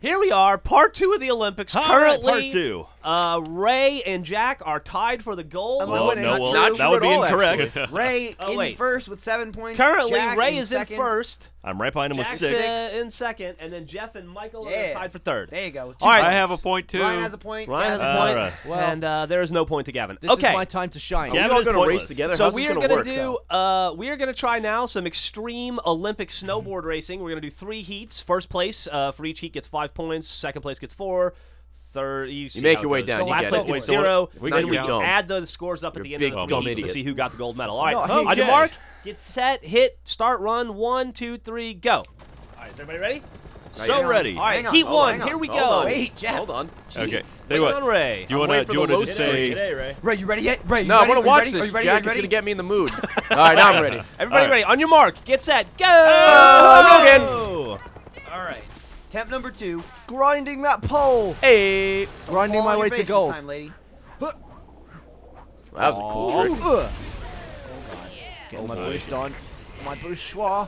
Here we are, part 2 of the Olympics. Currently, part 2. Ray and Jack are tied for the gold. Well, no, that would be incorrect. Ray in first with 7 points. Currently, Jack Ray is second. in first. I'm right behind him with Jack's 6. in second, and then Jeff and Michael are tied for third. There you go. All right. I have a point too. Ryan has a point. Ryan has a Gavin point, right. Well, and there is no point to Gavin. This Okay. is my time to shine. Gavin We're all is going to pointless. race together. So How's we this are going gonna to do. We are gonna try now some extreme Olympic snowboard racing. We're gonna do 3 heats. First place for each heat gets 5 points. Second place gets 4. Third, you make your way down. So You last get place it. gets So 0. we Then got we you dumb. add the scores up at You're the end big of dumb the heats to idiot. see who got the gold medal. All right, Not on your okay. mark, get set, hit, start, run. 1, 2, 3, go. All right, is everybody ready? So ready. All right, Hang on, heat hold 1. on, Here we Hold go. on. Wait, Jeff. Hold on. Okay. Jeez. Tell you Wait what. on Ray. Do you I'm want waiting to for the load just screen. say? Today, Ray. Ray, you ready yet? Ray, you No, I ready? want to Are you watch ready? Are this. you ready? Jack Are is you going to ready? get me in the mood. All right, now I'm ready. Everybody ready? On your mark, get set, go. Go again. All right. Temp number 2. Grinding that pole. Hey. Grinding Fall my on way your to face gold. This time, lady. That was a cool trick. Get my boost on. My bourgeois.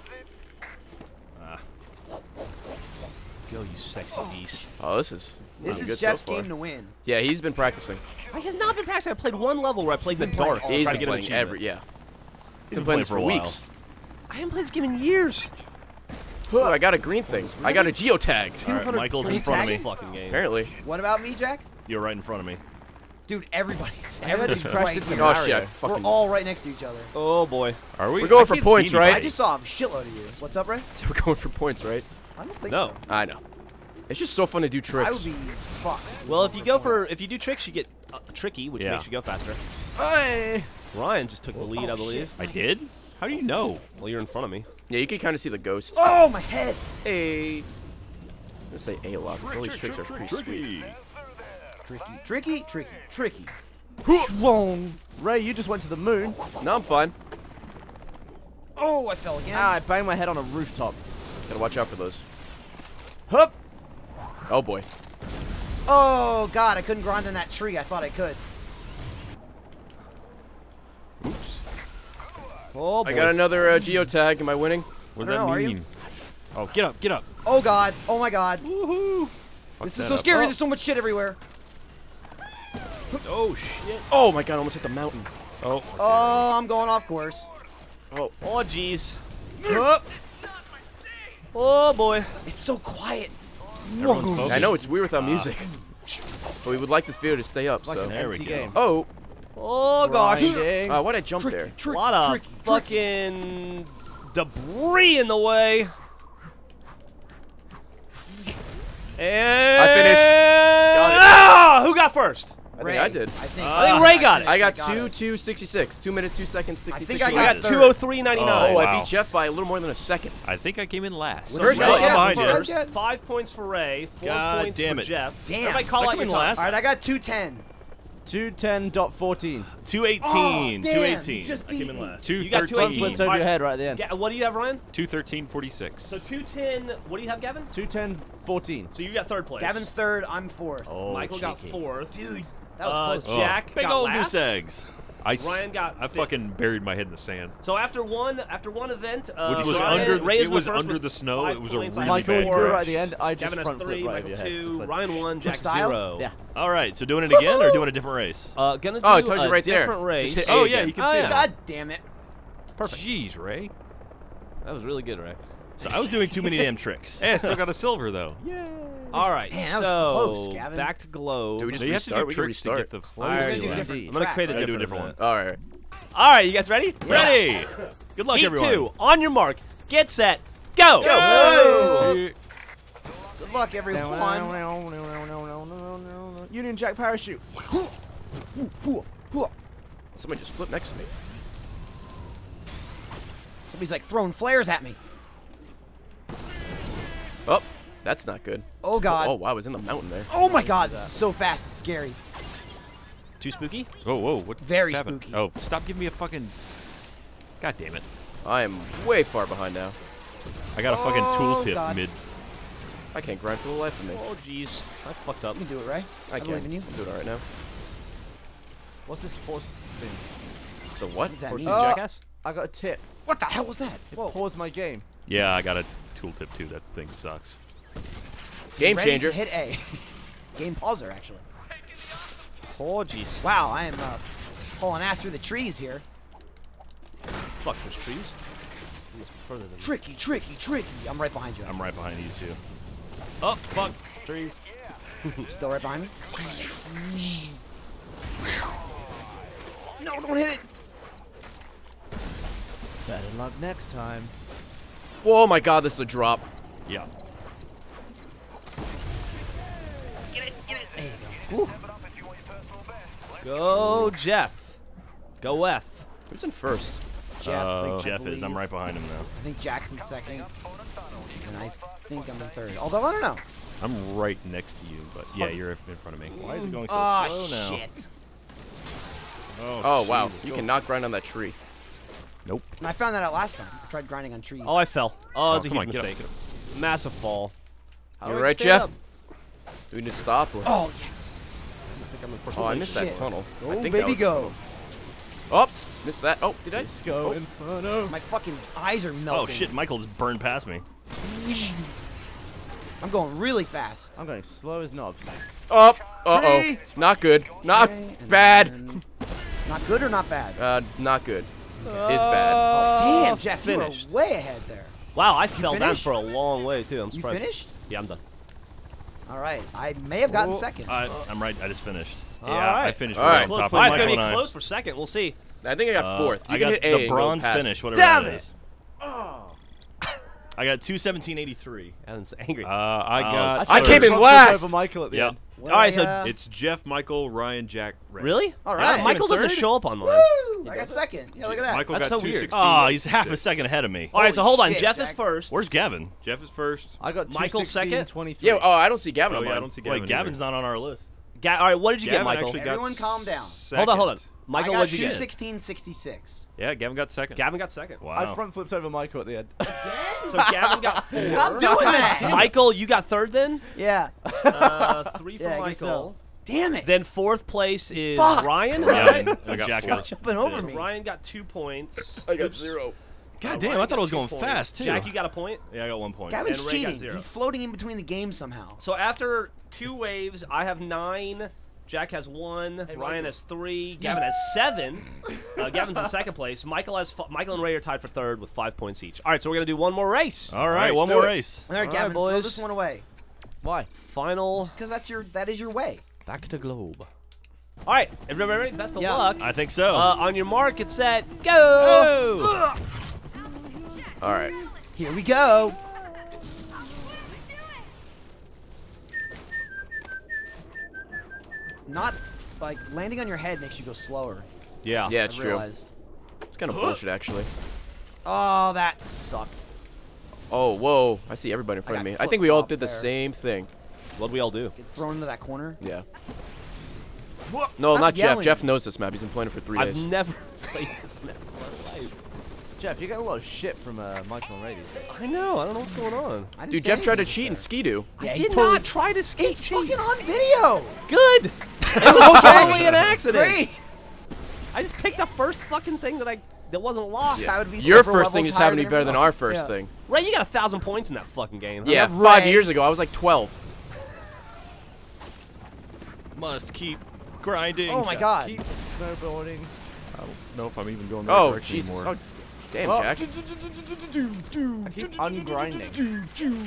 Go, you sexy beast. Oh, this is This good is so Jeff's far. game to win. Yeah, he's been practicing. I have not been practicing. I played one level where I played in the playing dark. all He's trying been to get an playing achievement. yeah. He's Been playing this for for a while. weeks. I haven't played this game in years. Oh, I got a green thing. I got a geotag. All right, Michael's in front of me. Fucking game. Apparently. What about me, Jack? You're right in front of me. Dude, everybody's just crashed right into here. Oh shit! I We're fucking. all right next to each other. Oh boy. Are we? We're going I for can't points, see right? I anybody. just saw a shitload of you. What's up, Ray? We're going for points, right? I don't think No. so. I know. It's just so fun to do I would tricks. be fucked. Well, if you go for if you do tricks, you get tricky, which Yeah. makes you go faster. Hey. Ryan just took the lead, I believe. I did? How do you know? Well, you're in front of me. Yeah, you can kind of see the ghost. Oh, my head. Hey. I'm gonna say A a lot. Because all these tricks are pretty sweet. Tricky, tricky, tricky, tricky. Wrong. Ray, you just went to the moon. No, I'm fine. Oh, I fell again. Ah, I banged my head on a rooftop. Gotta watch out for those. Hup. Oh boy. Oh, God, I couldn't grind in that tree. I thought I could. Oh boy. I got another geotag. Am I winning? What I does don't know, that are you? mean? Oh, get up, get up. Oh, God. Oh, my God. Woohoo! This is so scary. There's so much shit everywhere. Oh, shit. Oh my god! I almost hit the mountain. Oh. Oh, I'm going off course. Oh. Oh jeez. Hup. Oh boy. It's so quiet. Everyone's focused. I know it's weird without music, but we would like this video to stay up. Like So. an There we empty go. game. Oh. Oh gosh. Grinding. Why'd I jump there? A lot of fucking debris in the way. And I finished. Got it. Ah, who got first? I think I did. I think Ray got it. I got it. 2:66. 2 minutes, 2 seconds, 66. think I I got got third. 2:03.99. Oh, I Wow. beat Jeff by a little more than a second. I think I came in last. First Ray place. get? behind What's you. Ray get? 5 points for Ray, 4 God points damn for it. Jeff. Damn. Everybody call I out come your in time. last. All right, I got 210. 210.14. 218. Oh, damn, 218. just I came beat in me. last. You got 213. Flipped over your head right at the end. Yeah, what do you have, Ryan? 213.46. So 210. What do you have, Gavin? 210.14. So you got third place. Gavin's third. I'm fourth. Oh, Michael got cheeky. fourth. Dude, that was close. Oh, Jack big got old last. goose eggs. Ryan got I fifth. fucking buried my head in the sand. So after one event, Which was Ryan, under. Ray It is was first under with the snow. 5 It was a points. I really have Michael, bad you four. were crash. right at the end. I just Gavin has front 3, flipped right Michael over your head. 2, Just like- Ryan 1, Jack style? 0. Yeah. All right, so doing it again or doing a different race? Gonna do Oh, I told you a right there. different race. Just hit A Oh, yeah, again. you can see it. God damn it. Perfect. Jeez, Ray. That was really good, Ray. So I was doing too many damn tricks. Eh, Hey, I still got a silver though. All right, Man, that was so close, Gavin. back to globe. Do we just So you have to restart? do We can tricks to restart. get the We're gonna do Alright, different. I'm gonna create a track. I do a different different event. All right. All right, you guys ready? Ready? Good luck, Heat everyone. 2. On your mark. Get set. Go. Good luck, everyone. Union Jack parachute. Somebody just flipped next to me. Somebody's like throwing flares at me. Oh, that's not good. Oh, God. Oh, wow, I was in the mountain there. Oh, my God. This is so fast. It's scary. Too spooky? Whoa, whoa, what? Very happened? spooky. Oh, stop giving me a fucking. God damn it! I am way far behind now. I got a fucking Oh, tooltip God. mid. I can't grind for the life of me. Oh, jeez. I fucked up. You can do it, right? I believe can. in you. I'm doing all right now. What's this force thing? It's the what? What does that First mean? team Jackass? I got a tip. What the hell was that? It Whoa. paused my game. Yeah, I got a tooltip too. That thing sucks. Game Ready changer. to hit A. Game pauser, actually. Oh, jeez. Wow, I am pulling ass through the trees here. Fuck, there's trees? Further than Tricky, tricky, tricky. I'm right behind you. I'm right behind you too. Oh fuck! Trees. Still right behind me? No, don't hit it. Better luck next time. Oh my god, this is a drop. Yeah. Get it, get it. There you go. Woo. Go, Jeff. Go F. Who's in first? Jeff, I Jeff is. believe. I'm right behind him now. I think Jackson's second. And I think I'm in third. Although, I don't know. I'm right next to you, but yeah, you're in front of me. Why is it going so Oh, slow now? shit. Oh, wow. Jesus, You go. cannot grind on that tree. Nope. And I found that out last time. I tried grinding on trees. Oh, I fell. Oh, it's a come huge on, get up, mistake. Massive fall. How do You I right, stay Jeff? up? Do we need to stop? Or? Oh, yes. Oh, I missed that Shit. tunnel. Go, I think baby, that was go. Oh, missed that. Oh, did I? Disco Inferno. My fucking eyes are Oh melting. shit! Michael just burned past me. I'm going really fast. I'm going slow as knobs. Up. Uh-oh. Tree. Not good. Not Okay, and bad. then- Not good or not bad? Not good. It's bad. Damn, Jeff, finished. you were way ahead there. Wow, I fell down finished? for a long way, too. I'm You surprised. finished? Yeah, I'm done. All right. I may have gotten Oh, second. I'm right. I just finished. All Yeah, I right. finished All right right. on Close. top All of right, it's Michael going to and be I. close for second. We'll see. I think I got fourth. You I can got hit A the and go bronze past. finish, whatever Damn that it. is. I got 2:17.83. Adam's angry. I got. I came in Trumped last. over Michael at the Yep. end. All right, so It's Jeff, Michael, Ryan, Jack, Ray. really? All Yeah, right. Michael I'm in doesn't third. show up on mine. Woo! I got second. Yeah, look at that. Michael That's got so weird. 216. Oh, he's half a second ahead of me. All right, so hold on. shit, Jeff is Jack. first. Where's Gavin? Jeff is first. I got Michael second? 23. Yeah. Oh, I don't see Gavin Oh on yeah, I mine. don't see Gavin. Wait, Gavin's not on our list. All right, what did you Gavin get, Michael? actually got Everyone calm down. Hold on, hold on. second. Michael, I got what'd you get? 216.66. Yeah, Gavin got second. Gavin got second. Wow. I front flipped over Michael at the end. So Gavin got 4. Stop doing that. Michael, you got third then? Yeah. 3 for Yeah, I guess so. Michael. Damn it. Then fourth place is Fuck. Ryan. Yeah, Right? I got Jack 4. got, Jumping over me. Ryan got 2 points. I got 0. God damn, I thought I was going fast too. Jack, you got a point. Yeah, I got 1 point. Gavin's and Ray got cheating. 0. He's floating in between the games somehow. So after 2 waves, I have 9. Jack has 1. Ryan has 3. Gavin has 7. Gavin's in second place. Michael and Ray are tied for third with 5 points each. All right, so we're gonna do one more race. All right, Nice, one do more it. race. All right, All Gavin, right, throw boys. this one away. Why? Final. Because that is your way. Back to globe. All right, everybody ready? Best of Yeah. luck. I think so. On your mark, get set, go. Oh! All right. Here we go. Not like landing on your head makes you go slower. Yeah. Yeah, it's I true. realized. It's kind of bullshit, actually. Oh, that sucked. Oh, whoa. I see everybody in front of got me. I think we all flip-flop did the there. same thing. What'd we all do? Get thrown into that corner. Yeah. No, Stop not Jeff. yelling. Jeff knows this map. He's been playing it for 3 I've days. never played this map in my life. Jeff, you get a lot of shit from Michael and Ray these days. I know. I don't know what's going on. I didn't Dude, say Jeff tried to anything cheat in just Ski-Doo. there. Yeah, I he did totally, not try to skate It's cheat. fucking on video. Good. It was totally an accident. Great. I just picked the first fucking thing that wasn't lost. That would be Your several first thing levels just happened to higher be better than everyone our else. first Yeah. thing. Ray, you got 1,000 points in that fucking game. Yeah, Ray. 5 years ago, I was like 12. Must keep grinding. Oh my God. Keep snowboarding. I don't know if I'm even going the Oh, direction Jesus. anymore. Oh, damn, Oh. Jack. I keep ungrinding.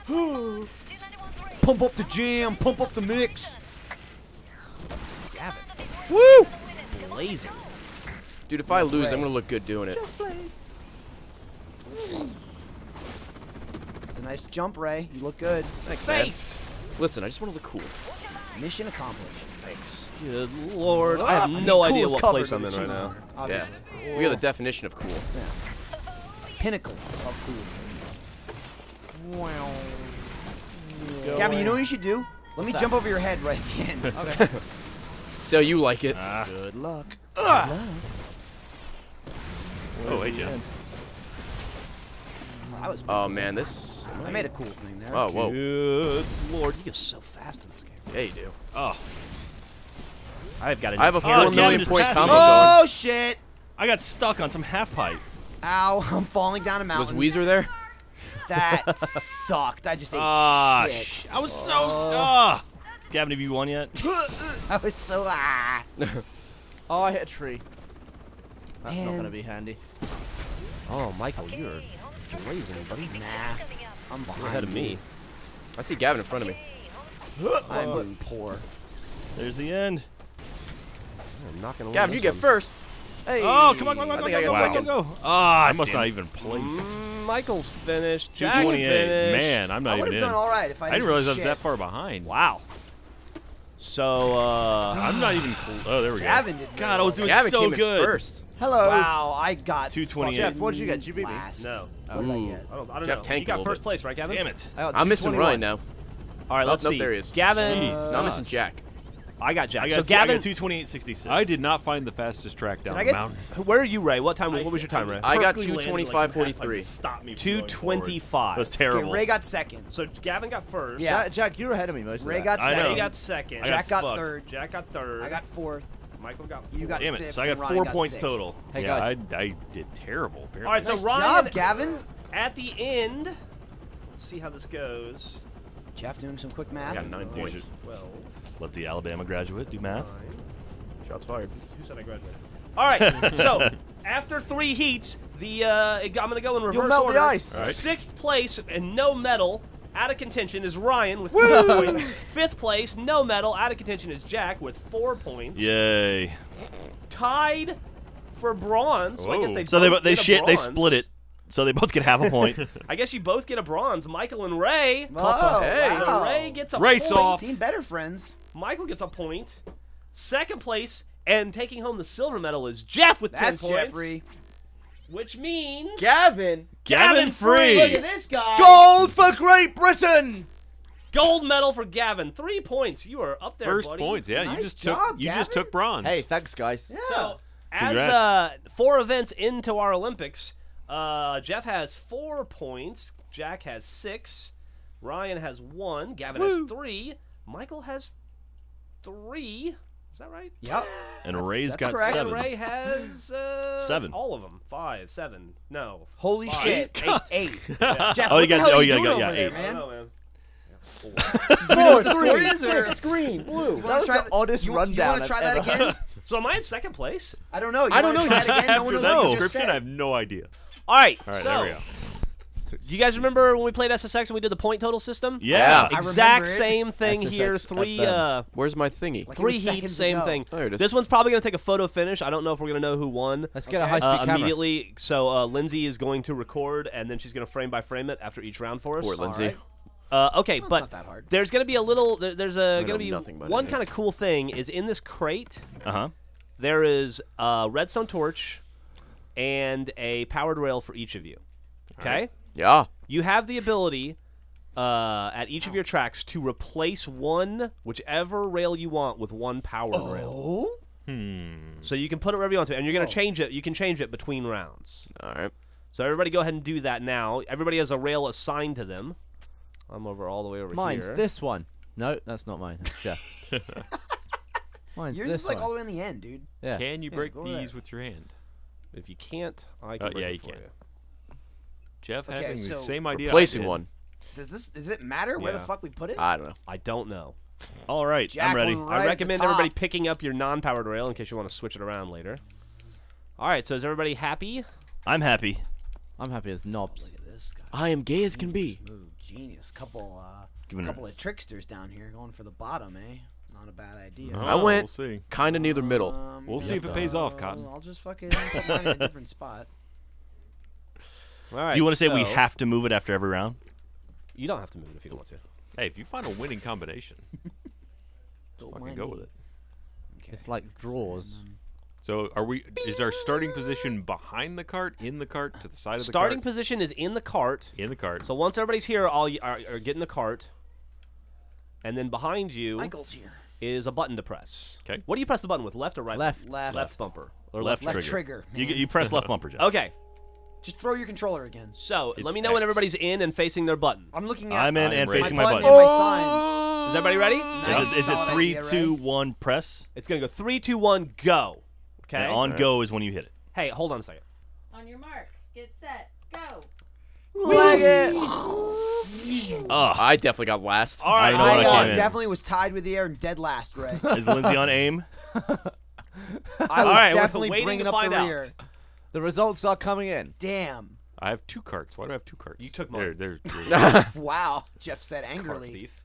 Pump up the jam. Pump up the mix. Gavin. Woo! Blazing. Dude, if I lose, Ray. I'm going to look good doing it. It's a nice jump, Ray. You look good. Thanks, man. Face. Listen, I just want to look cool. Mission accomplished. Thanks. Good lord. I have I mean, no cool idea is what covered place in I'm the in right achievement now. order, Obviously. Yeah. We are the definition of cool. Pinnacle of cool. Wow. Gavin, you know what you should do? Let me jump over your head right at the end. Okay. So you like it. Good luck. Oh, hey, Jeff. That was Oh, man, this... I made a cool thing there. Oh, whoa. Good lord. You get so fast in this game. Yeah, you do. Oh, I've got I have a Oh, 4 million just point passed combo me. going. Oh, shit. I got stuck on some half pipe. Ow, I'm falling down a Was mountain. Weezer there? That sucked. I just ate shit. I was so. Gavin, have you won yet? I was so Oh, I hit a tree. That's not Man. gonna be handy. Oh, Michael, you're blazing, buddy. Nah. I'm You're behind ahead of me. I see Gavin in front of me. I'm doing poor. There's the end. I'm not gonna. Gavin, you get first. Hey. Oh, come on, I think I got second. go. I must not even place. Michael's finished. Jack's 228. finished. Man, I'm I not would even have in. done all right if I I didn't do realize I was shit. that far behind. Wow. So, I'm not even. Oh, there we go. Gavin did. God, I was doing Gavin so came in good. first. Hello. Wow, I got 228. Jeff, what did you get? GBB? last. no. What did I get? I don't Jeff know. You tanked a got little first bit. place, right, Gavin? Damn it. I got I'm missing 221. Ryan now. All right, let's nope, see. there he is. Gavin. Jeez. No, I'm missing Jack. I got Jack. I got, so Gavin, I got 228.66. I did not find the fastest track down Did I the get- mountain. where are you, Ray? What time? What was your time, Ray? I got Perfectly landed, 225.43. Stop me. from going forward. 225. That was Okay, terrible. Ray got second. So Gavin got first. Yeah. Jack, you're ahead of me most of Ray that. got I know. second. Ray got second. I Jack got fucked. third. Jack got third. I got fourth. Michael got fourth. You got Damn it. fifth. So I got and Ryan 4 got points sixth. total. Hey, yeah, guys. I did terrible. Apparently. All right, so Nice Ryan, job, Gavin. at the end, let's see how this goes. Jeff doing some quick I math. got 9 points. 12, Let the Alabama graduate do math. 9. Shots fired. Who said I graduated? All right, so after 3 heats, I'm going to go in reverse melt order. the ice. All right. 6th place and no medal, out of contention, is Ryan with 3 points. 5th place, no medal, out of contention, is Jack with 4 points. Yay. Tied for bronze. So I guess Whoa. they So both they get a they bronze. split it. So they both get half a point. I guess you both get a bronze. Michael and Ray. Whoa, Hey. So wow. Ray gets a Race point. off. Team better friends. Michael gets a point. 2nd place and taking home the silver medal is Jeff with 10 That's points. Jeffrey. Which means Gavin. Gavin Free. Look at this guy. Gold for Great Britain. gold medal for Gavin. 3 points. You are up there, First buddy. points. Yeah, Nice you just job, took you just Gavin. took bronze. Hey, thanks, guys. Yeah. So, as Congrats. 4 events into our Olympics, Jeff has 4 points. Jack has 6. Ryan has 1. Gavin has 3. Michael has 3. Is that right? Yep. And Ray's that's got correct. 7. Ray has 7. All of them. 5, 7. No. Holy 5, shit. 8. 8. Yeah. Jeff, Oh, what you the got- hell oh, are you you got- doing yeah, over there, 8. I don't man? know, man. Do you know what the score is, or? green, blue. That was the oddest you rundown want to try that I've again? So am I in 2nd place? I don't know. You I don't wanna know. Try that again? No one After knows that what you just description, said. I have no idea. All right. All right, so, there we go. do you guys remember when we played SSX and we did the point total system? Yeah. I Exact remember it. same thing here. SSX 3 FM. Where's my thingy? Like it 3 was heats, seconds same ago. thing. Oh, here it is. This one's probably going to take a photo finish. I don't know if we're going to know who won Let's get a Okay. high-speed camera. immediately. So Lindsay is going to record, and then she's going to frame by frame it after each round for us. Poor Lindsay. Okay, Well, it's but not that hard. there's going to be a little. There's going know to be nothing about one anything. kind of cool thing is in this crate. Uh-huh. There is a redstone torch and a powered rail for each of you. Okay. Yeah. You have the ability at each of your tracks to replace whichever rail you want with one powered rail. Oh? So you can put it wherever you want to, and you're going to change it. You can change it between rounds. All right. So everybody go ahead and do that now. Everybody has a rail assigned to them. I'm all the way over Mine's here. this one. No, that's not mine. That's Jeff. Mine's Yours this is like one. all the way in the end, dude. Yeah. Can you break go these there. with your hand? If you can't, I can break yeah, it you for can. you. Jeff Okay, having the so same idea. I Replacing did. one. Does it matter where the Yeah. fuck we put it? I don't know. I don't know. All right, Jack, I'm ready. we're right I at the recommend top. everybody picking up your non-powered rail in case you want to switch it around later. All right, so is everybody happy? I'm happy. I'm happy as knobs. Look at this guy. I am gay as can be. Smooth, genius. Couple Giving it- of tricksters down here going for the bottom, eh? Not a bad idea. Oh, I went- We'll see. Kind of near the middle. We'll see if it pays off, Cotton. I'll just fucking put mine in a different spot. All right. Do you want to say we so- have to move it after every round? You don't have to move it if you don't want to. Hey, if you find a winning combination, fucking go with it. Okay. It's like drawers. So, are we? Is our starting position behind the cart, in the cart, to the side of the Starting cart? position is in the cart. In the cart. So once everybody's here, all you are get in the cart, and then behind you Michael's here. is a button to press. 'Kay. What do you press the button with? Left or right? Left. Left bumper or Left left. Left trigger. trigger. You press left bumper, Jeff. Okay. Just throw your controller again. So It's let me know when X. everybody's in and facing their button. I'm looking at I'm in I'm and ready. facing my my button button. and my sign. Is everybody ready? Nice. Is it Solid 3, idea, 2, Ray. 1, press? It's gonna go 3, 2, 1, go. Okay. And on go is when you hit it. Hey, hold on a second. On your mark, get set, go. Leg it. Oh, I definitely got last. All right, I don't know what I came in. definitely was tied with the air and dead last, Ray. is Lindsay on aim? I was right, we're definitely waiting bringing to up the find out. rear. The results are coming in. Damn. I have 2 carts. Why do I have 2 carts? You took mine. There. Wow. Jeff said Cart angrily. thief.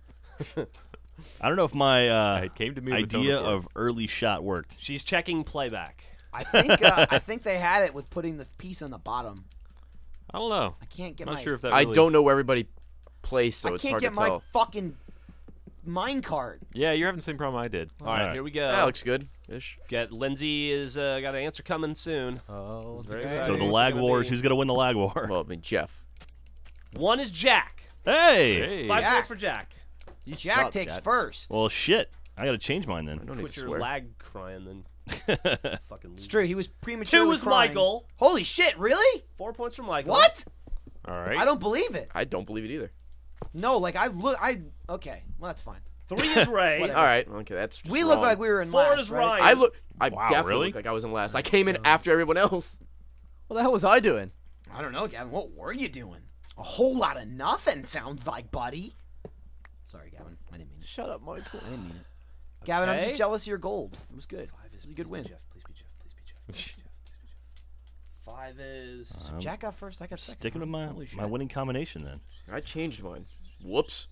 I don't know if my it came to me with idea Tona of early shot worked. She's checking playback. I think they had it with putting the piece on the bottom. I don't know. I can't get I'm not my sure if that. I really... don't know where everybody plays, so I it's can't hard get to my tell. fucking mine cart. Yeah, you're having the same problem I did. All right, right. here we go. That looks good. Ish. Get Lindsay is got an answer coming soon. Oh, It's very okay. exciting. So the What's it lag gonna wars, be? who's gonna win the lag war? Well, I mean, Jeff. 1 is Jack. Hey! Hey. 5 Jack. points for Jack. You Jack suck, takes Jack. first. Well, shit. I gotta change mine I then. don't need Quit to your swear. lag crying then. Fucking It's true. He was prematurely 2 is crying. Michael. Holy shit! Really? 4 points for Michael. What? All right. I don't believe it. I don't believe it either. No, like okay. Well, that's fine. 3 is Ray. Whatever. All right. Okay, that's just We look wrong. like we were in 4 last, is right? Ryan. I Wow, definitely really? look like I was in last. I came in after everyone else. What the hell was I doing? I don't know, Gavin. What were you doing? A whole lot of nothing, sounds like, buddy. Sorry, Gavin. I didn't mean it. Shut up, Michael. I didn't mean it. Gavin, I'm Okay. just jealous of your gold. It was good. 5 is It was a good win. Jeff, please be Jeff. Please be Jeff. Please be Jeff. Please be Jeff. 5 is. So Jack got first. I got second. Sticking with my Holy shit. my winning combination then. I changed mine. Whoops.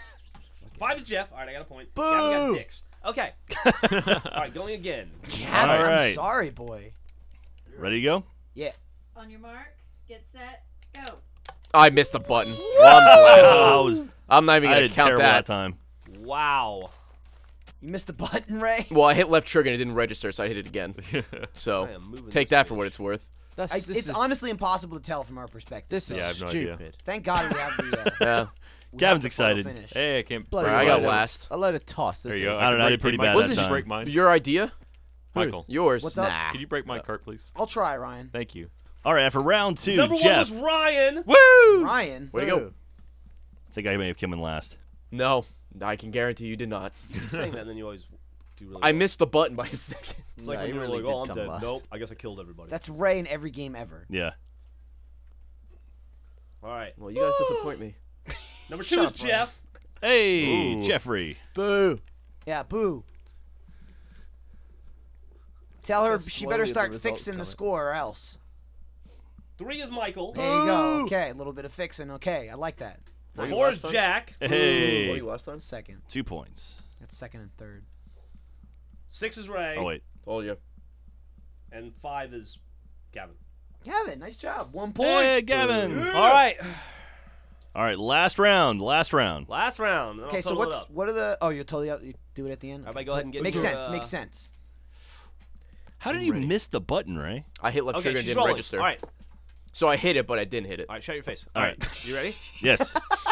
5 is Jeff. All right, I got a point. Boo! Gavin got dicks. Okay. All right, going again. Gavin, All right. I'm sorry, boy. Ready to go? Yeah. On your mark, get set, go. I missed the button. Well, I was. I'm not even I gonna did count terrible that. that time. Wow. You missed the button, Ray? Well, I hit left trigger and it didn't register, so I hit it again. So I am moving take this that for bitch. what it's worth. This It's is, honestly impossible to tell from our perspective. This is Yeah, I have no idea. stupid. Thank God we have the. Yeah. We Gavin's have the photo excited. finish. Hey, I can't. Bloody I got hell. last. A load of toss. This There you is. go. I don't know, I can did pretty break bad mine. that Could you time. break mine? Your idea? Michael, Yours. What's up? Nah. could you break my cart, please? I'll try, Ryan. Thank you. All right, for round 2, Number 1 Jeff. was Ryan. Woo! Ryan. Way to go. I think I may have come in last. No, I can guarantee you did not. You keep saying that, and then you always do really I well. missed the button by a second. It's like No, when you you were really like, oh, did I'm come dead. last. Nope, I guess I killed everybody. That's Ray in every game ever. Yeah. All right. Well, you guys disappoint me. Number 2 Shut is up, Ryan. Jeff. Hey, Ooh. Jeffrey. Boo. Yeah, boo. Tell her Just she slowly better the start results fixing the coming. score or else. 3 is Michael. There you go. Boo. Okay, a little bit of fixing. Okay, I like that. What, you 4 is last time? Jack. What, Hey. you last time? Second. 2 points. That's second and third. 6 is Ray. Oh, wait. Told you. And 5 is Gavin. Gavin, nice job. 1 point. Hey, Gavin. All right. All right, last round. Last round. Last round. then Okay, I'll so total it up. what are the? Oh, you totally you do it at the end. Everybody go ahead and get Makes your, sense. Makes sense. How did you miss the button, Ray? I hit left Okay, trigger and she's didn't rolling. register. All right. So I hit it, but I didn't hit it. All right, shut your face. All All right. right. You ready? Yes.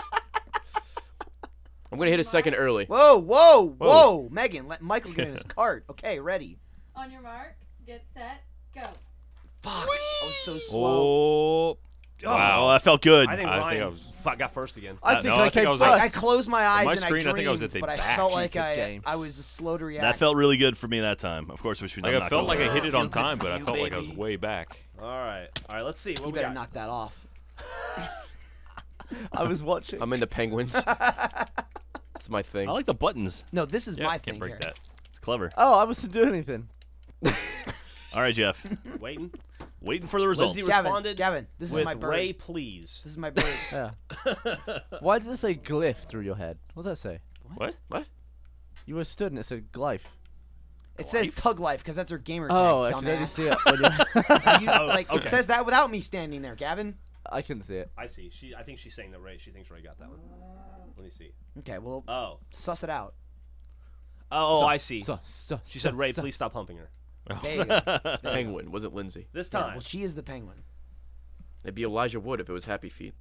I'm gonna hit a second early. Whoa, whoa, whoa, Megan, let Michael get in his cart. Okay, ready. On your mark, get set, go. Fuck. I was so slow. Oh. Wow, that felt good. I think I Ryan think I was- got first again. I No, think I I think came I was first. like- I closed my eyes my and screen, I I think I was dreamed, at the but I back. felt like Good game. I was slow to react. That felt really good for me that time. Of course, which we Like not I felt like I hit it on good time, for but I you, felt like I was baby. way back. All right. All right, let's see. What You we better got. knock that off. I was watching. I'm into penguins. That's my thing. I like the buttons. No, this is Yeah, my can't thing break here. that. It's clever. Oh, I wasn't doing anything. All right, Jeff. Waiting. Waiting for the results. Lindsay Gavin, responded Gavin, this is with my bird. Ray, please. This is my bird. Yeah. Why does it say glyph through your head? What does that say? What? What? You were stood and it said glyph. It says Tug Life because that's her gamer tag. Oh, I can only dumbass. see it. When you Like, okay. It says that without me standing there, Gavin. I couldn't see it. I see. I think she's saying that Ray. She thinks Ray got that one. Let me see. Okay, well, Oh. suss it out. Oh, I see. So, She said, Ray, please stop humping her. There you go. Penguin. Was it Lindsay? This Yeah, time. well, she is the penguin. It'd be Elijah Wood if it was Happy Feet.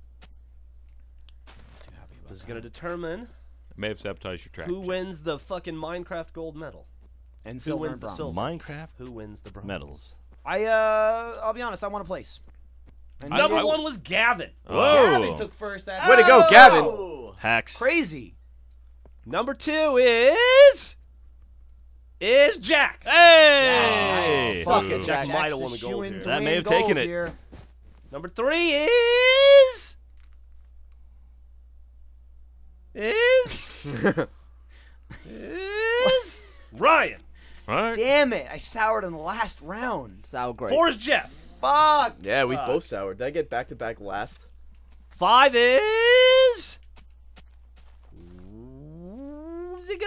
Too happy about This is that. going to determine I may have sabotaged your track. who wins the fucking Minecraft gold medal. And Who silver wins and the bronze. silver? Minecraft Who wins the bronze? medals. I'll be honest. I want a place. And Number you- one was Gavin. Gavin Whoa. took first. That Way to go, Gavin. Hacks. Crazy. Number two is Jack. Hey! Fuck it, Jack Jack's might have a won the gold shoo-in here. to That win may have gold taken it. here. Number 3 is... Ryan. All right. Damn it! I soured in the last round. Sour grapes. 4 is Jeff. Fuck. Yeah, we both soured. Did I get back-to-back last? 5 is... Who's it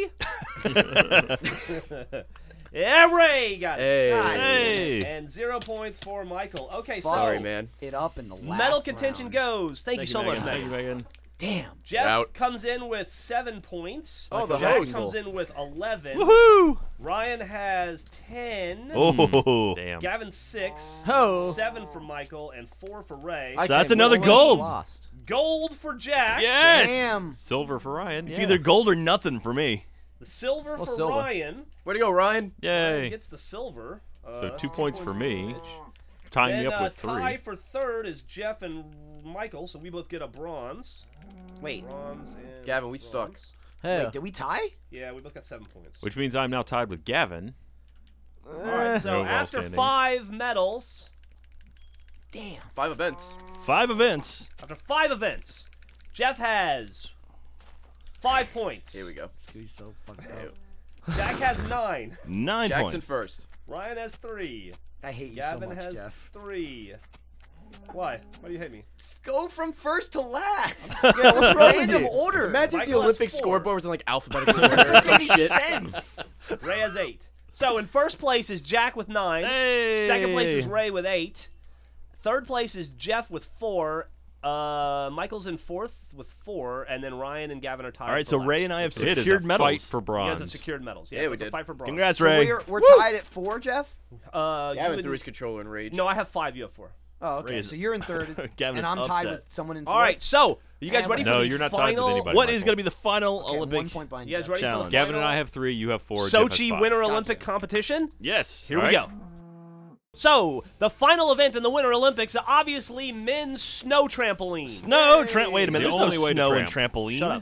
gonna be? Yeah, Ray got it. Hey. God. Hey. And 0 points for Michael. Okay, so Sorry, man. It up in the last medal contention round. goes. Thank you so much, Megan. Thank you, Megan. Megan. Damn. Jeff Out. comes in with 7 points. Oh, the Jack host. comes in with 11. Woohoo! Ryan has 10. Oh, Damn. Gavin 6. Ho. 7 for Michael and 4 for Ray. I that's came another almost gold. last. Gold for Jack. Yes. Damn. Silver for Ryan. It's either gold or nothing for me. The silver Well, for silver. Ryan. Where'd you go, Ryan? Ryan Yay. gets the silver. So 2 points for me. Mitch. Tying Then me up with 3. tie for third is Jeff and Michael, so we both get a bronze. Wait. Bronze and Gavin, we bronze. stuck. Hey. Wait, did we tie? Yeah, we both got 7 points. Which means I'm now tied with Gavin. All right, so Overall after standings. 5 medals, Damn. 5 events. 5 events. after 5 events, Jeff has 5 points. Here we go. It's gonna be so fucked up. Jack has 9. 9 Jackson points. first. Ryan has 3. I hate you Gavin so much, has Jeff. 3. Why? Why do you hate me? Go from first to last. Yeah, what's wrong with Random you? order. Imagine Michael the has Olympic 4. scoreboard was in like alphabetical order or Doesn't some make shit. sense. Ray has 8. So in first place is Jack with 9. Hey. Second place is Ray with 8. Third place is Jeff with 4. Michael's in fourth with 4, and then Ryan and Gavin are tied. All right, for so last. Ray and I have It is a secured medals. fight for You guys bronze. have secured medals. Yeah, so we it's a did. fight for bronze. Congrats, So Ray. we're tied at 4, Jeff? You Gavin would- threw his controller in rage. No, I have 5. You have 4. Oh, okay. Ray is- So you're in third, Gavin and is I'm tied upset. with someone in fourth. All right, so are you guys And ready No, for the you're not tied with final? anybody. What is Michael. going to be the final Okay, Olympic? 1 point behind You guys Jeff. ready for Challenge. the final Gavin and I have 3. You have 4. Jeff has Sochi 5. Winter Gotcha. Olympic competition? Yes. Here All we right. go. So, the final event in the Winter Olympics are obviously men's snow trampoline. No, wait a minute. The There's only no way to snow in tramp. trampoline. Shut up.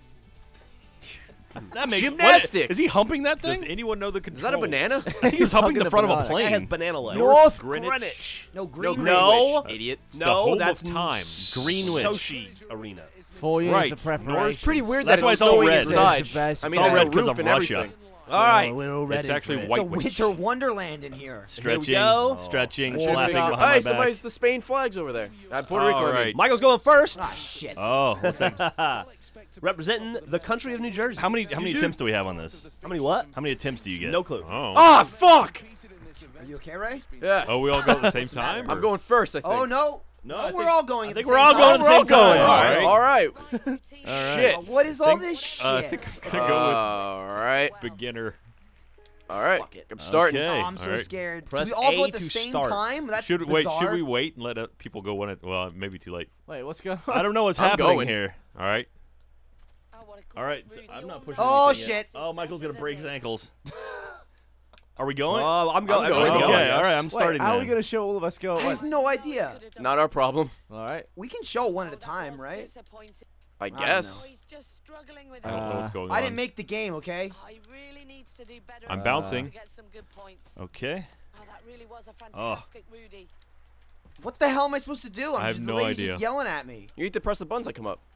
That makes Gymnastics. What, is he humping that Does thing? anyone know the Is controls? that a banana? I think he was humping the front of a banana. That guy has plane. banana legs. North Greenwich. Greenwich. No, Greenwich. No. Idiot. the No, home that's of time. Greenwich. Sochi Arena. 4 years Right. of preparation. It's pretty weird That's that why it's it's all snowing red. inside. It's the best. I It's mean, all there's red a 'cause roof of and Russia. everything. All right. We're all ready It's actually for it. white It's a winter wonderland in here. Stretching. go. Stretching. Should Flapping be- behind Hey, my somebody's back. the Spain flags over there. Puerto Rico. All I mean. right. Michael's going first. Ah, shit. Oh, looks like, Representing the country of New Jersey. how many attempts do we have on this? How many what? How many attempts do you get? No clue. Oh. Ah, fuck! Are you okay, Ray? Yeah. Oh, we all go at the same time? I'm or- going first, I think. Oh, no. No, No, I we're think- all going I at think the we're same all time. going at the same time. All right. right. All right. All Shit. right. What is all this shit? I think I'm going to go All right. with beginner. All right. Fuck it. I'm starting. Okay. Oh, I'm so All right. scared. Press Should we all go A at the to same start. time? That's Should bizarre. we wait and let people go one at well, maybe too late. Wait, what's going I on? don't know what's I'm happening going. here. All right. All right, so I'm not pushing. Oh, anything yet. shit. Oh, Michael's gonna break his ankles. Are we going? Oh, I'm going. I'm going. everybody okay, go. I all guess. right, I'm Wait, starting how are we then. going to show all of us go I at have once? no idea. Not our problem. All right. We can show one at a time, right? I don't guess. know. He's just struggling with I don't know what's going I on. didn't make the game, okay? Oh, he really needs to do better. I'm to bouncing. get some good points. Okay. Oh, that really was a fantastic Rudy. What the hell am I supposed to do? I have just, no the lady's idea. just yelling at me. You need to press the buttons that come up.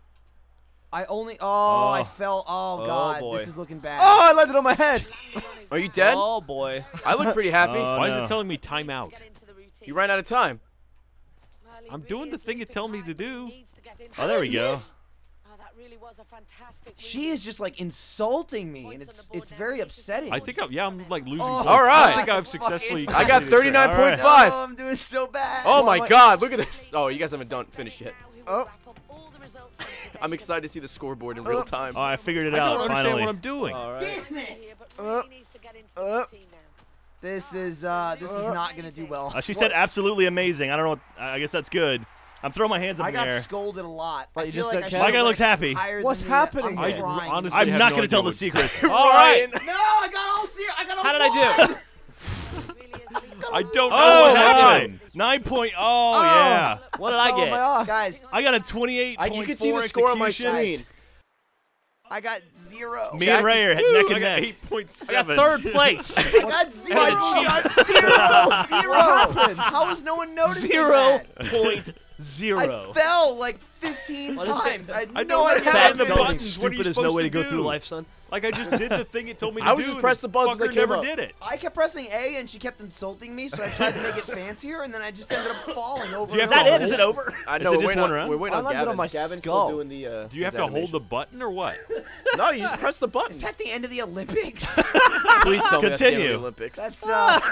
I only. Oh, I Oh. fell. Oh, Oh, God. boy. This is looking bad. Oh, I landed on my head. Are you dead? Oh boy. I look pretty happy. Oh, Why no. is it telling me time out? Get into the routine. You ran out of time. Well, he I'm really doing the is thing it leaping tell me high, to but he do. needs to get into Oh, there the we go. routine. Oh, that really was a fantastic She Rudy. is just like insulting me, and Points on it's the board now. very He needs to upsetting. I think I'm like losing Oh, points. all right. I think I've successfully. Fucking- I got completed this. 39.5. Oh, I'm doing so bad. Oh my God! Look at this. Oh, you guys haven't finished yet. Now he will Oh. wrap up all the results from today. I'm excited to see the scoreboard in real time. Oh, I figured it I out don't understand finally. what I'm doing. All right. Damn it! Here, but really needs to get into the routine now. This is not gonna do well. She said absolutely amazing. I don't know. I guess that's good. I'm throwing my hands up I in the got air. scolded a lot. But I you feel just like don't I care? My should've guy worked looks happy. higher What's than that. happening I'm here? crying. honestly- I'm have not no going to idea tell the what- secret. All right. No, I got all serious. I got all How did I do? Really is leaping I don't know Oh, what my happened. 9 point. Oh, yeah. What did I Oh, get? my arse. Guys, I got a 28.4 You can see the score on my execution. screen. I got 0. Me and Ray are neck I and got neck. 8.7. I got third place. I got 0. I got 0. 0. What happened? How is no one noticing that? 0.0. I fell like 15 times. I know I idea had the what Dumb buttons. and What are you stupid is no supposed way to to go do? through life, son. Like I just did the thing it told me to I do. was just and press the buttons when fucker they came never up. did it. I kept pressing A and she kept insulting me, so I tried to make it fancier, and then I just ended up falling over. Do you and have Is to that it? over. Is it over? I Is know. it We're just waiting one on- round? We're waiting I on landed Gavin. on my Gavin's skull. still doing the. Do you have to hold the button or what? No, you just press the button. Is that the end of the Olympics? Please tell me that's the end of Continue. the Olympics. That's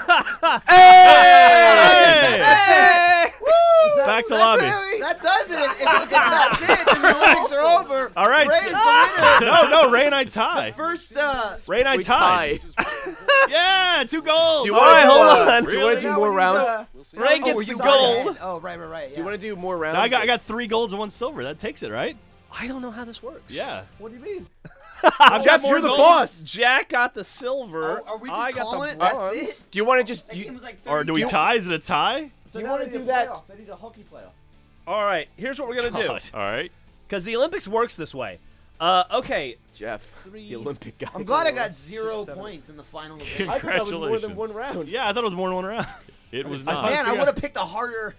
Hey! Back to lobby. that does it. If that's it, then the Olympics are over. All right. Ray is the winner. No, Ray and I tie. First, Ray and I We tie. tie. Yeah, 2 goals. Do you All wanna right, do, hold uh, on. Do you want to do more rounds? Ray were gets the you gold. ahead? Oh, right. Do Yeah. you want to do more rounds? No, I got 3 golds and 1 silver. That takes it, right? I don't know how this works. Yeah. What do you mean? I've got Jeff, more you're the golds. boss. Jack got the silver. Are we I just got calling the it? That's bronze. it. Do you want to just? That game was like Or do we 30 tie? Is it a tie? So You now wanna they do need a that- playoff. They need a hockey playoff. All right, here's what we're gonna do. God. All right. Because the Olympics works this way. Okay. Jeff, the Olympic guy. I'm glad I got 0 points in the final event. I thought that was more than Congratulations. 1 round. Yeah, I thought it was more than 1 round. It was I not. thought- Man, I forgot. would have picked a harder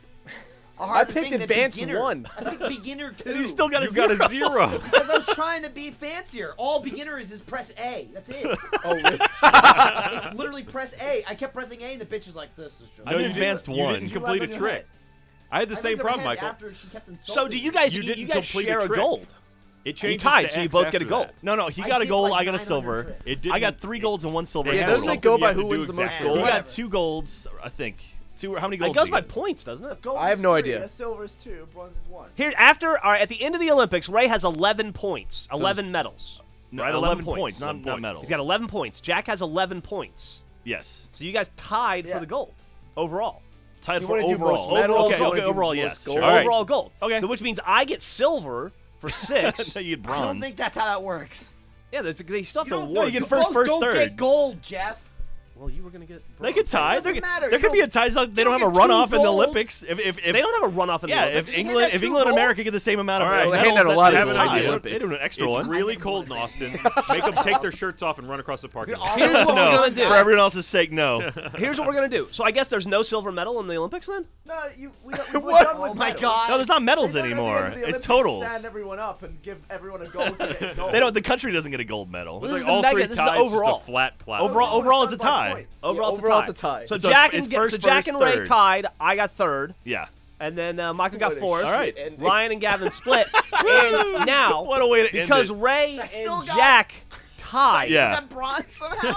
I picked thing than advanced beginner. 1. I picked beginner 2. You still got a You got a 0. 0. Because I was trying to be fancier. All beginner is press A. That's it. Oh, really? It's literally press A. I kept pressing A, and the bitch is like, "This is just." I did you advanced didn't, 1. You didn't complete a You trick. I had the same problem, Michael. After she kept insulting So do you guys? You You, didn't guys complete a share a trick. gold. It You changed tied, so you both get a gold. No, he I got a did gold. like I got a 900 silver. tricks. It I got didn't- 3 golds and 1 silver. Yeah, total. doesn't it go You by have to who do wins the most exactly gold? You right. got 2 golds, I think. 2. How many It golds? goes do by you get? points, doesn't it? Gold I have is no 3, idea. A silver is 2, bronze is 1. Here, after, all right, at the end of the Olympics, Ray has 11 points, 11 medals. No, Right, 11 points. points, not points. medals. He's got 11 points. Jack has 11 points. Yes. So you guys tied Yeah. for the gold overall. Tied You for wanna do overall. most medals? Okay, You wanna okay, do overall, most yes. gold? All right. Overall gold. Okay. So which means I get silver for 6. No, you get I don't bronze. think that's how that works. Yeah, they still have You to don't- award. you get You first, both first, don't third. get gold, Jeff. Well, you were gonna get. They bronze. could tie. doesn't matter. There You could be a don't- tie. So they don't have a get 2 runoff in the golds. Olympics. If They don't have a runoff in the yeah, Olympics. if You England, get if 2 England and golds? America get the same amount of All right, medals, they handed a lot that's of a time tie. in the They Olympics. do an extra It's one. really cold in Austin. Make them take their shirts off and run across the parking lot. Here's what we're No, gonna do. for everyone else's sake, no. Here's what we're gonna do. So I guess there's no silver medal in the Olympics then. No, we're done with Oh my medals. God. No, there's not medals They don't at the anymore. end of the It's Olympics totals. Stand everyone up and give everyone a gold. For getting gold. They don't. The country doesn't get a gold medal. It's This like is the all mega- 3 this is the ties, overall. just a flat platform. Overall, it's a Done by tie. points. Overall, overall it's a tie. So So Jack it's and first, so Jack first, and Ray third. tied. I got third, Yeah. and then Michael got What a fourth. All right. And- Ryan and Gavin split. And now, What a way to because end it. Ray I still and got- Jack tied. Yeah. I got bronze somehow.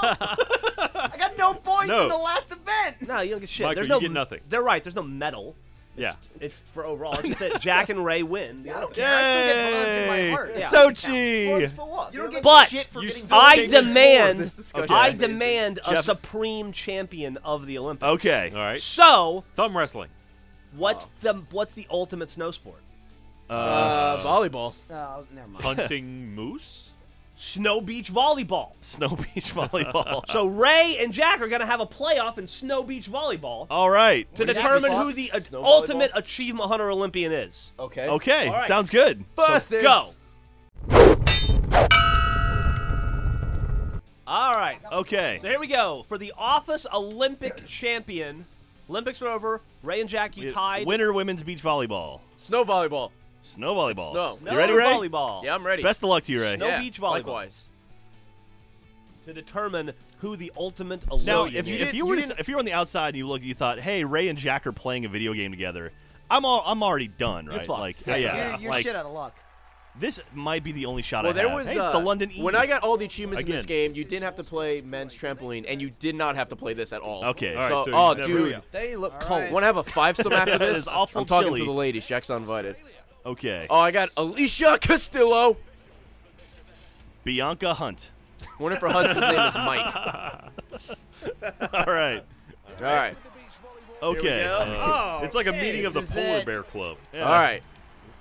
I got no points No. in the last event. No, you don't get shit. Michael, There's you no get nothing. They're right. There's no medal. Yeah. It's for overall. It's just that Jack and Ray win. I don't care. I still get bronze in my heart. Yeah. Sochi. Points for what? You don't get But shit for you getting still gold. I This demand, discussion I is amazing. demand a Jeff- supreme champion of the Olympics. Okay. All right. So, Thumb wrestling. what's the ultimate snow sport? volleyball. Oh, never mind. Hunting moose. Snow beach volleyball. Snow beach volleyball. So Ray and Jack are going to have a playoff in snow beach volleyball All right. to Would that determine be who fun? the Snow ultimate volleyball? achievement hunter Olympian is. Okay. Okay. All right. Sounds good. Versus. Go. All right. Okay. So here we go for the Office Olympic champion. Olympics are over. Ray and Jack, you tied. Winter women's beach volleyball. Snow volleyball. Snow volleyball. Snow. Snow You ready, Ray? volleyball. Yeah, I'm ready. Best of luck to you, Ray. Snow Yeah, beach volleyball. Likewise. To determine who the ultimate Now, Olympian if is. you were on the outside and you thought, hey, Ray and Jack are playing a video game together, I'm already done, right? fucked. Like, Yeah, yeah, You're like shit out of luck. this might be the only shot Well, I there have. was Hey, it's the London E. when I got all the achievements in this Again. game, you didn't have to play men's trampoline, and you did not have to play this at all. Okay. All right, So, so oh, you never- dude, They look All cold. right. want to have a 5-some after That this? is awful I'm talking chilly. to the ladies. Jack's not invited. Okay. Oh, I got Alicia Castillo. Bianca Hunt. One of her husband's name is Mike. All right. All right. Okay. It's like a meeting of the This is Polar it. Bear Club. Yeah. All right.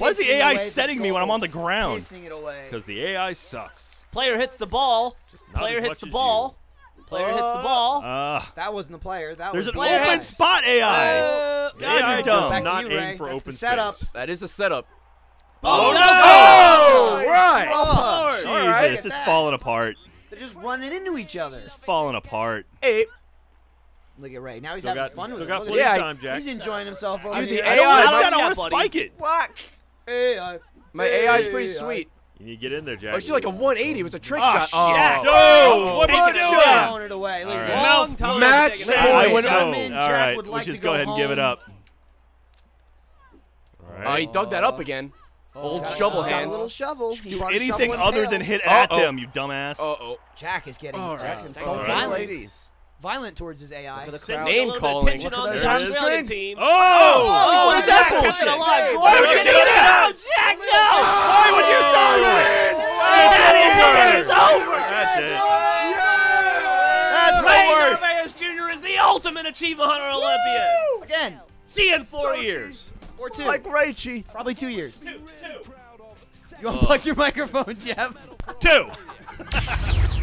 Why is the pissing AI away the setting me when I'm goal. on the ground? Pissing it away. Because the AI sucks. Player hits the ball. not Player as hits much the as ball. Player hits the ball. That wasn't the player. That There's was an the open AI. spot AI. Uh, God, AI you're does dumb. Back to not you, aim Ray. for That's open the setup. space. That is a setup. Oh, no! Oh, right. Jesus, it's falling apart. They're just running into each other. It's falling apart. Hey, Look at Ray. Now he's Still having got- fun with still it. got Look plenty at of him. time, Jack. He's enjoying himself over Dude, the here. I don't AI want might- to Yeah, want to buddy. spike it. whack. AI. My AI is pretty sweet. You need to get in there, Jack. Oh, she like a 180. It was a trick Ah, shot. shit. Oh, what Take are it you away. doing? Throwing it away. Look All at right. that. Long time Match taking point. it. I Boy, wouldn't. I'm in. All Jack right, would let's like just to go ahead and give it home. up. All right. He dug that up again. Old shovel He's got a hands. little shovel. He Do brought a anything shovel and other pail. than hit at Uh-oh. them, you dumbass. Uh-oh. Jack is getting Thank you, violent. ladies. Violent towards his AI. Look at the Sensing crowd. a Name little bit of calling. tension Look on at the those Australian hamstrings. team. Oh! What is that Jack kept it bullshit? alive. Why would you do that? Jack, no! Why would you start it? It's over! That's it. Ray That's the worst. Narvaez Jr. is the ultimate Achievement Hunter Olympian. Again. See you in 4 years. Or 2. Like Rachie. Probably 2 years. Two. You unplugged your microphone, Jeff. 2.